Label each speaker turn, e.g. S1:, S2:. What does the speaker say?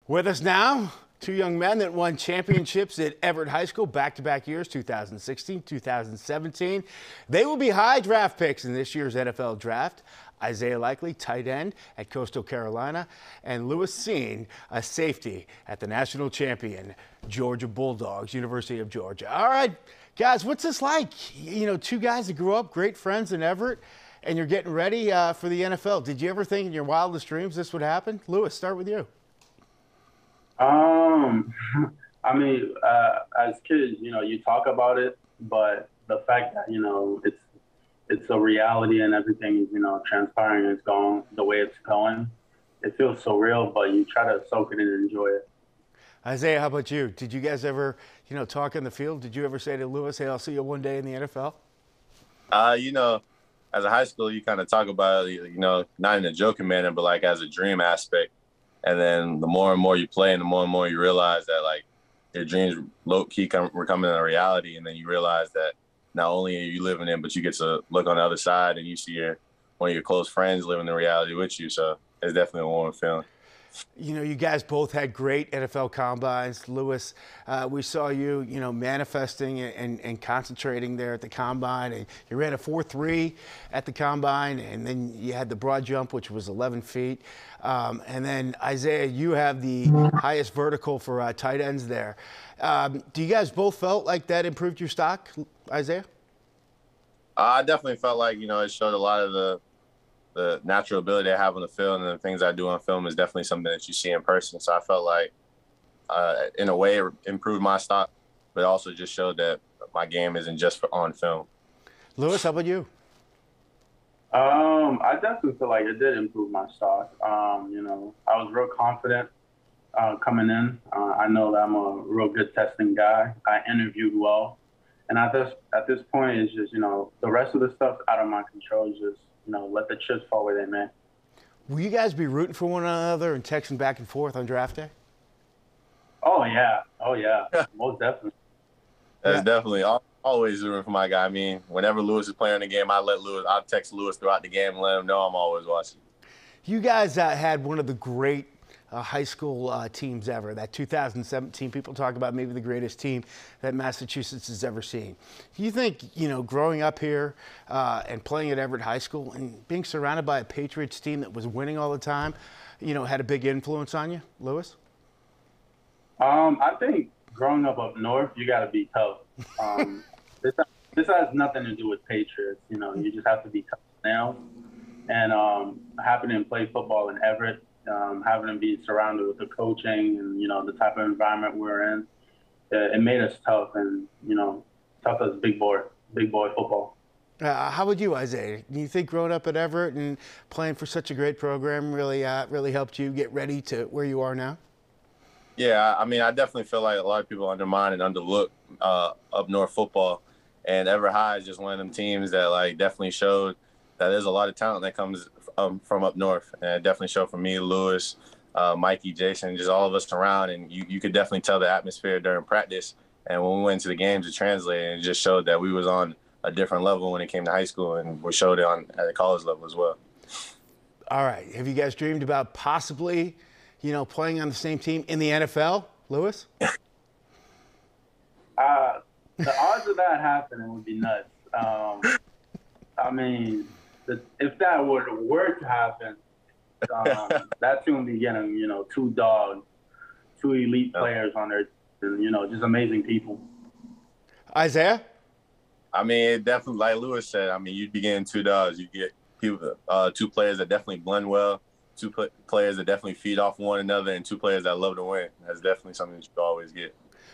S1: With us now, two young men that won championships at Everett High School back-to-back years, 2016, 2017. They will be high draft picks in this year's NFL draft. Isaiah Likely, tight end at Coastal Carolina, and Lewis Cine, a safety at the national champion Georgia Bulldogs, University of Georgia. All right, guys, what's this like? You know, two guys that grew up, great friends in Everett, and you're getting ready for the NFL. Did you ever think in your wildest dreams this would happen? Lewis, start with you.
S2: I mean, as kids, you know, you talk about it, but the fact that, you know, it's a reality and everything is, you know, transpiring and it's going the way it's going. It feels so real, but you try to soak it in and enjoy it.
S1: Isaiah, how about you? Did you guys ever, talk in the field? Did you ever say to Lewis, hey, I'll see you one day in the NFL?
S3: You know, as a high school, you kind of talk about it, you know, not in a joking manner, but like as a dream aspect. And then the more and more you play and the more you realize that, like, your dreams low-key were coming a reality. And then you realize that not only are you living in, but you get to look on the other side and you see one of your close friends living the reality with you. So it's definitely a warm feeling.
S1: You know, you guys both had great NFL combines. Lewis, we saw you, manifesting and concentrating there at the combine. And you ran a 4.3 at the combine, and then you had the broad jump, which was 11 feet. And then, Isaiah, you have the highest vertical for tight ends there. Do you guys both felt like that improved your stock, Isaiah?
S3: I definitely felt like, it showed a lot of the natural ability I have on the field and the things I do on film is definitely something that you see in person. So I felt like, in a way, it improved my stock, but also just showed that my game isn't just on film.
S1: Lewis, how about you?
S2: I definitely feel like it did improve my stock. I was real confident coming in. I know that I'm a real good testing guy. I interviewed well. And at this point, it's just, the rest of the stuff out of my control is just, let the chips fall where they may.
S1: Will you guys be rooting for one another and texting back and forth on draft day?
S2: Oh, yeah. Most definitely.
S3: That's definitely always rooting for my guy. I mean, whenever Lewis is playing the game, I'll text Lewis throughout the game and let him know I'm always watching.
S1: You guys had one of the great high school teams ever. That 2017, people talk about maybe the greatest team that Massachusetts has ever seen. Do you think, growing up here and playing at Everett High School and being surrounded by a Patriots team that was winning all the time, had a big influence on you, Lewis?
S2: I think growing up north, you got to be tough. This has nothing to do with Patriots. You just have to be tough now. And happening to play football in Everett, having to be surrounded with the coaching and, the type of environment we're in, it made us tough and, tough as big boy football.
S1: How about you, Isaiah? Do you think growing up at Everett and playing for such a great program really helped you get ready to where you are now?
S3: Yeah, I mean, I definitely feel like a lot of people undermine and underlook up north football. And Everett High is just one of them teams that, like, definitely showed that there's a lot of talent that comes from up north. And it definitely showed for me, Lewis, Mikey, Jason, just all of us around. And you could definitely tell the atmosphere during practice. And when we went to the games, it translated and it just showed that we was on a different level when it came to high school. And we showed it at the college level as well.
S1: All right. Have you guys dreamed about possibly, playing on the same team in the NFL, Lewis?
S2: The odds of that happening would be nuts. I mean, if that were to happen, that team would be getting, two elite players on there, just amazing people.
S1: Isaiah?
S3: I mean, it definitely, like Lewis said, I mean, you'd be getting two dogs. You get two players that definitely blend well, two players that definitely feed off one another, and two players that love to win. That's definitely something that you always get.